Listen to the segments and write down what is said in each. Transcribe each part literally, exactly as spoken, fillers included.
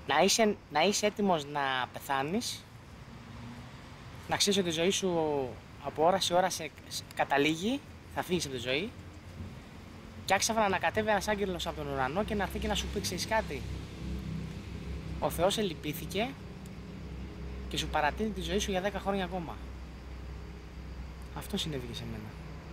Να είσαι, να είσαι έτοιμος να πεθάνεις, να ξέρεις ότι η ζωή σου από ώρα σε ώρα σε, σε, καταλήγει, θα φύγεις από τη ζωή και άξαφνα να κατέβει ένας άγγελος από τον ουρανό και να έρθει και να σου πει, ξέρεις κάτι, ο Θεός ελυπήθηκε και σου παρατείνει τη ζωή σου για δέκα χρόνια ακόμα. Αυτό συνέβη και σε μένα.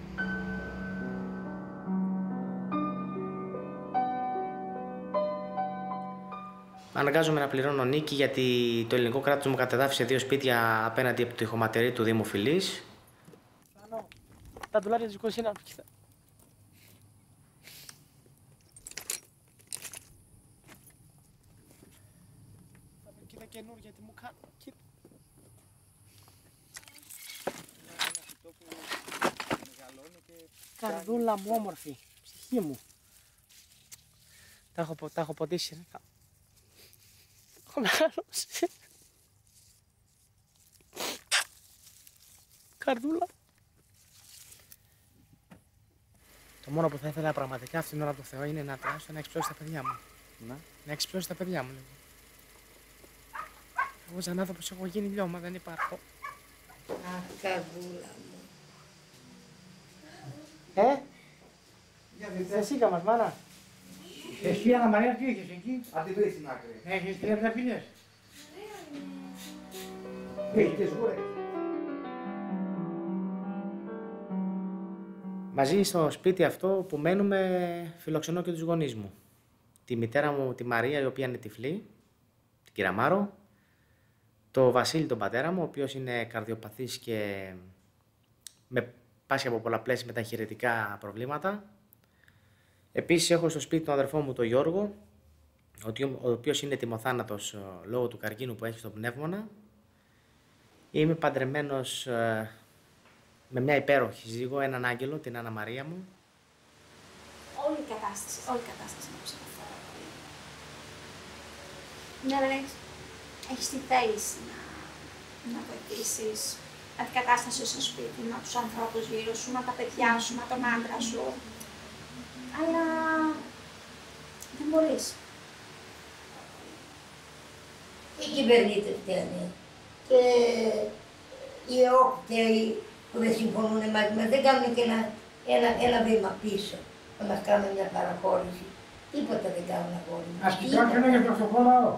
Αναγκάζομαι να πληρώνω νίκη γιατί το ελληνικό κράτος μου κατεδάφισε δύο σπίτια απέναντι από τη χωματερή του Δήμου Φυλής. Τα ντολάρια της είκοσι ένα, κοίτα. Κοίτα καινούργια τι μου κάνω, κοίτα. Καρδούλα μου όμορφη, ψυχή μου. Τα έχω, τα έχω ποτίσει. Έχω μεγαλώσει. Καρδούλα. Το μόνο που θα ήθελα πραγματικά αυτήν την ώρα από το Θεό είναι να τουλάχιστον να εξυπνώσει τα παιδιά μου. Να, να εξυπνώσει τα παιδιά μου. Εγώ σαν άνθρωπος έχω γίνει λιώμα, δεν υπάρχω. Αχ, καρδούλα μου. Ε, εσύ κάμας μάνα. Εσύ Άννα Μαρία τι έχεις εκεί? Αν την βρεις στην άκρη. Έχεις τριάντα πίνες. Έχει και σγούρα. Μαζί στο σπίτι αυτό που μένουμε φιλοξενώ και τους γονείς μου. Τη μητέρα μου, τη Μαρία, η οποία είναι τυφλή, την κυρία Μάρο. Το Βασίλη, τον πατέρα μου, ο οποίος είναι καρδιοπαθής και με πάσχει από πολλαπλές μεταχειρητικά προβλήματα. Επίσης έχω στο σπίτι τον αδερφό μου τον Γιώργο, ο οποίος είναι τιμοθάνατος λόγω του καρκίνου που έχει στο πνεύμονα. Είμαι παντρεμένος ε, με μια υπέροχη σύζυγο, έναν άγγελο, την Άννα Μαρία μου. Όλη η κατάσταση, όλη η κατάσταση είναι ψηφοφόρα. Ναι, δεν έχεις, έχεις τη θέληση να, να βοηθήσεις αντικατάσταση στο σπίτι, με τους ανθρώπους γύρω σου, με τα παιδιά σου, με τον άντρα σου. Αλλά δεν μπορείς. Οι κυβερνήτες φταίνε και οι ΕΟΚ φταίει που δεν συμφωνούν μαζί μας, δεν κάνουν και ένα, ένα, ένα βήμα πίσω να μας κάνουν μια παραχώρηση. Τίποτα δεν κάνουν αγόρι μας. Ας κοιτάξουμε για το φτωχό λαό.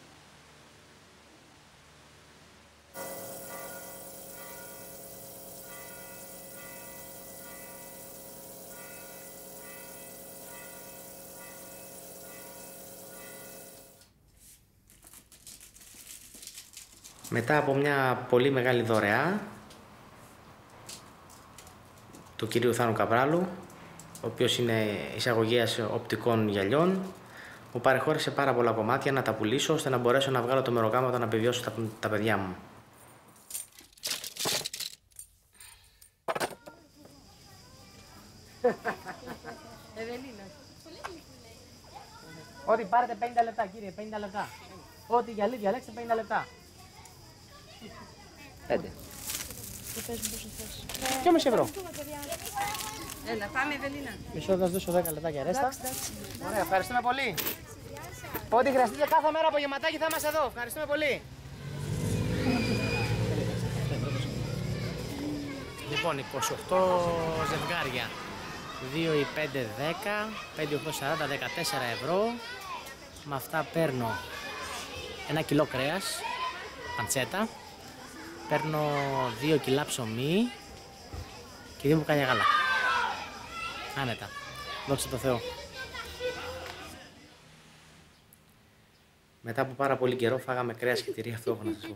Μετά από μια πολύ μεγάλη δωρεά του κυρίου Θάνου Καβράλου, ο οποίος είναι εισαγωγέας οπτικών γυαλιών, μου παρεχώρησε πάρα πολλά κομμάτια να τα πουλήσω ώστε να μπορέσω να βγάλω το μεροκάματο να επιβιώσω τα, τα παιδιά μου. Ευελίνα. Ό,τι πάρετε πενήντα λεπτά κύριε, πενήντα λεπτά. Ό,τι γυαλί διαλέξτε πενήντα λεπτά. Πέντε. Δεν παίζουν πόσο θες. δυόμισι ευρώ. Έλα, πάμε Ευελίνα. Μισό, θα σου δώσω δέκα λεπτά για ρέστα. Ωραία, ευχαριστούμε πολύ. Ό,τι χρειαστείτε κάθε μέρα από γεματάκι θα είμαστε εδώ. Ευχαριστούμε πολύ. Λοιπόν, είκοσι οκτώ ζευγάρια. δύο ή πέντε, δέκα, πέντε, οκτώ, σαράντα, δεκατέσσερα ευρώ. Με αυτά παίρνω ένα κιλό κρέας, παντσέτα. Παίρνω δύο κιλά ψωμί και δύο μπουκάλια γάλα. Άνετα. Δόξα τω Θεώ. Μετά από πάρα πολύ καιρό φάγαμε κρέας και τυρί, αυτό έχω να σας πω.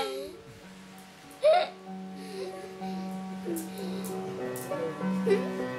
Hello.